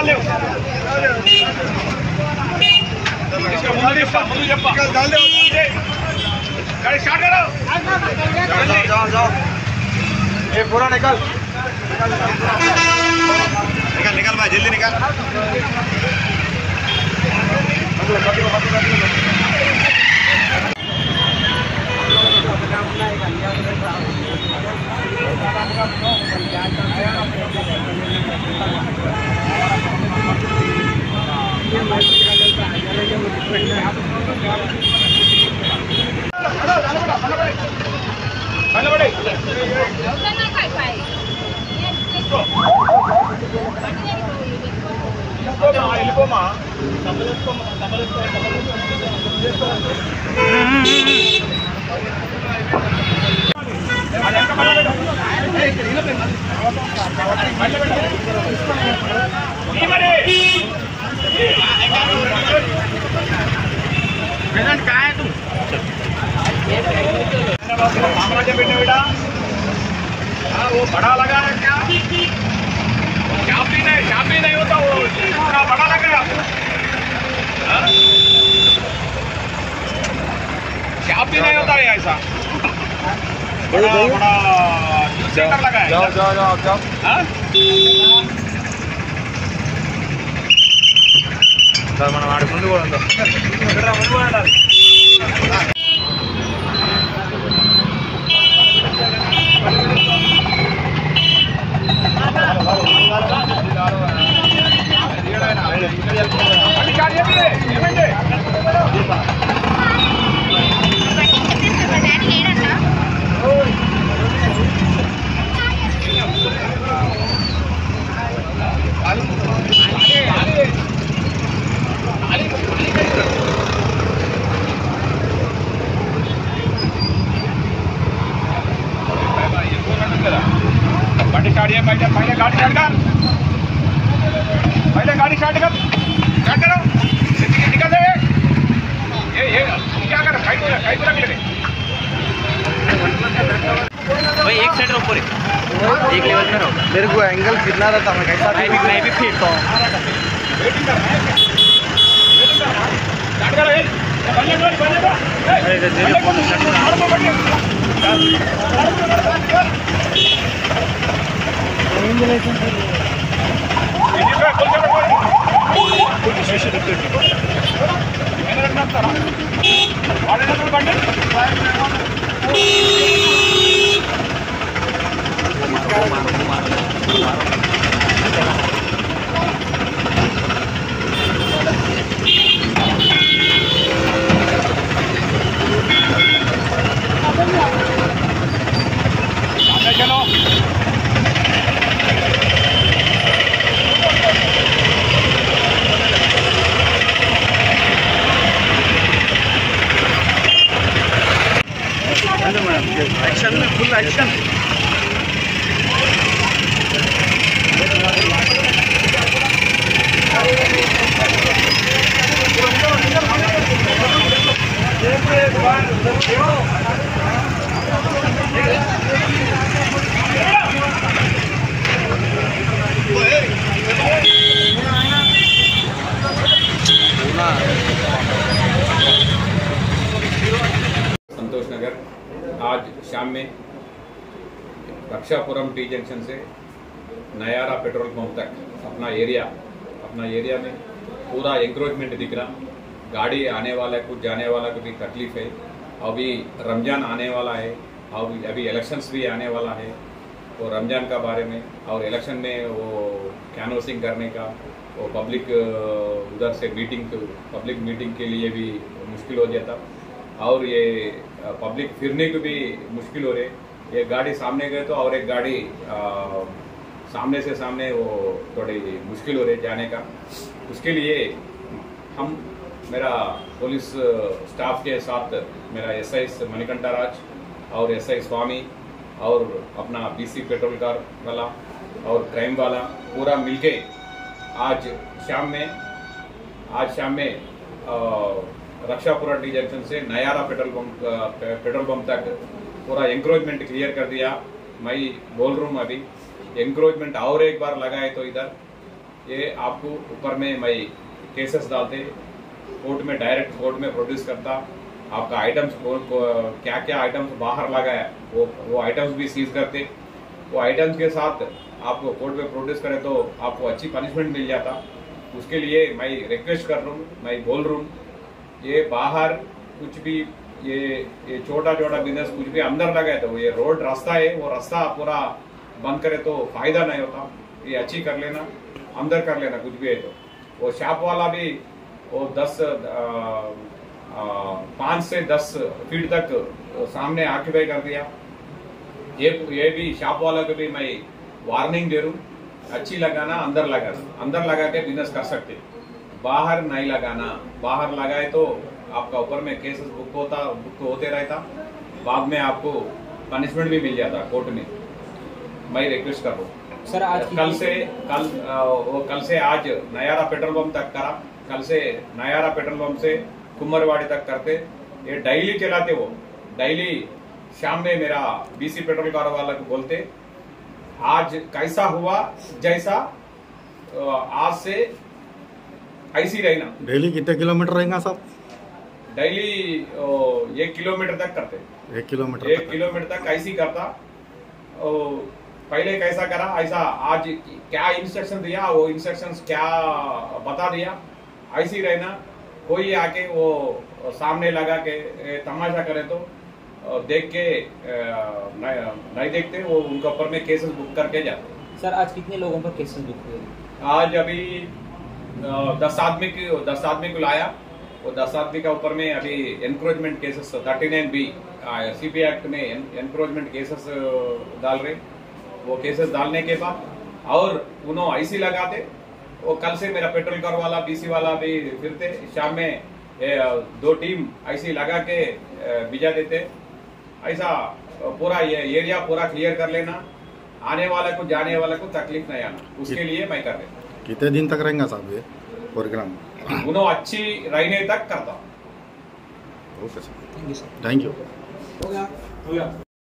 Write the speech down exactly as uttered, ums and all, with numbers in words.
डाल दे इसका मुंह देखा मुंह जप्पा डाल दे गाड़ी स्टार्ट करो जाओ जाओ जाओ ये पूरा निकल निकल निकल भाई जल्दी निकल प्रेजेंट कहाँ है तुम? साम्राज्य बेटे बेटा हाँ वो बड़ा लगा है क्या? शापी नहीं शापी नहीं होता वो इतना बड़ा लग रहा है शापी नहीं होता है ऐसा बड़ा बड़ा सेंटर लगा है जाओ जाओ जाओ जाओ हाँ మనం ఆడి ముందు కూడా ఉందా ముందు కూడా ఉండాలి पहले पहले गाड़ी स्टार्ट कर पहले गाड़ी स्टार्ट कर स्टार्ट करो निकल दे ये ये क्या कर काई को काई को लगे भाई एक साइड ऊपर एक लेवल में रहो मेरे को एंगल कितना रहता मैं कैसा मैं भी मैं भी फिरता हूं वेटिंग कर स्टार्ट करो ये बल्ले बल्ले बल्ले अरे तेरे को स्टार्ट कर चलो एक्शन में फुल एक्शन संतोष नगर आज शाम में रक्षापुरम टी जंक्शन से नयारा पेट्रोल पंप तक अपना एरिया अपना एरिया में पूरा एंक्रोचमेंट दिख रहा। गाड़ी आने वाला है, कुछ जाने वाला को भी तकलीफ है। अभी रमजान आने वाला है और अभी इलेक्शंस भी आने वाला है। तो रमजान का बारे में और इलेक्शन में वो कैनवसिंग करने का वो पब्लिक उधर से मीटिंग पब्लिक मीटिंग के लिए भी मुश्किल हो जाता और ये पब्लिक फिरने को भी मुश्किल हो रहे। एक गाड़ी सामने गए तो और एक गाड़ी आ, सामने से सामने वो थोड़ी मुश्किल हो रही जाने का। उसके लिए हम मेरा पुलिस स्टाफ के साथ मेरा एसआई मणिकंठा राज और एसआई स्वामी और अपना बीसी पेट्रोल कार वाला और क्राइम वाला पूरा मिलके आज शाम में आज शाम में रक्षापुरा टी जंक्शन से Nayara petrol pump petrol pump तक पूरा एंक्रोचमेंट क्लियर कर दिया। मैं बोल रहा हूँ अभी एंक्रोचमेंट और एक बार लगाए तो इधर ये आपको ऊपर में मैं केसेस डालते, कोर्ट में डायरेक्ट कोर्ट में प्रोड्यूस करता, आपका आइटम्स को, को, क्या क्या आइटम्स बाहर लगा है वो वो आइटम्स भी सीज करते। वो आइटम्स के साथ आपको कोर्ट में प्रोड्यूस करे तो आपको अच्छी पनिशमेंट मिल जाता। उसके लिए मैं रिक्वेस्ट कर रहा हूँ, मैं बोल रहा हूँ, ये बाहर कुछ भी ये ये छोटा छोटा बिजनेस कुछ भी अंदर लगा है तो ये रोड रास्ता है, वो रास्ता पूरा बंद करे तो फायदा नहीं होता। ये अच्छी कर लेना, अंदर कर लेना कुछ भी है तो। वो शॉप वाला भी वो दस पाँच से दस फीट तक सामने ऑक्यूपाई कर दिया। ये ये भी शॉप वाला को भी मैं वार्निंग दे रहा हूँ, अच्छी लगाना, अंदर लगाना, अंदर लगा के बिजनेस कर सकते, बाहर नहीं लगाना। बाहर लगाए तो आपका ऊपर में केसेस बुक होता बुक होते रहता, बाद में आपको पनिशमेंट भी मिल जाता कोर्ट में। मैं रिक्वेस्ट कर रहा हूँ सर, आज कल से कल वो कल से आज नयारा पेट्रोल पंप तक करा, कल से नयारा पेट्रोल पंप से कुम्मरवाड़ी तक करते, ये डेली चलाते। वो डेली शाम में मेरा बीसी पेट्रोल कार वाला को बोलते, आज कैसा हुआ जैसा आज से ऐसी रहना। डेली कितने किलोमीटर रहेगा साहब? डेली एक किलोमीटर तक करते, एक किलोमीटर एक किलोमीटर तक ऐसी करता। पहले कैसा करा ऐसा आज क्या इंस्ट्रक्शन दिया, वो इंस्ट्रक्शंस क्या बता दिया, ऐसी रहना। कोई आके वो सामने लगा के तमाशा करे तो देख के नहीं देखते, वो उनके ऊपर में केसेस बुक करके जाते। सर, आज कितने लोगों पर केसेस बुक हुए? आज अभी दस आदमी की दस आदमी को लाया। वो दस आदमी का ऊपर में अभी encroachment cases thirty nine B CP act में एनक्रोचमेंट केसेस डाल रहे। वो केसेस डालने के बाद और उन्होंने आईसी लगाते। वो कल से मेरा पेट्रोल कार वाला बीसी वाला भी फिरते, शाम में दो टीम आईसी लगा के भिजा देते। ऐसा पूरा ये एरिया पूरा क्लियर कर लेना, आने वाले को जाने वाले को तकलीफ नहीं आना, उसके लिए मैं कर रहा। कितने दिन तक रहेगा साहब ये प्रोग्राम? उन्होंने अच्छी रहने तक करता। Okay sir, thank you sir. Thank you. हो गया हो गया।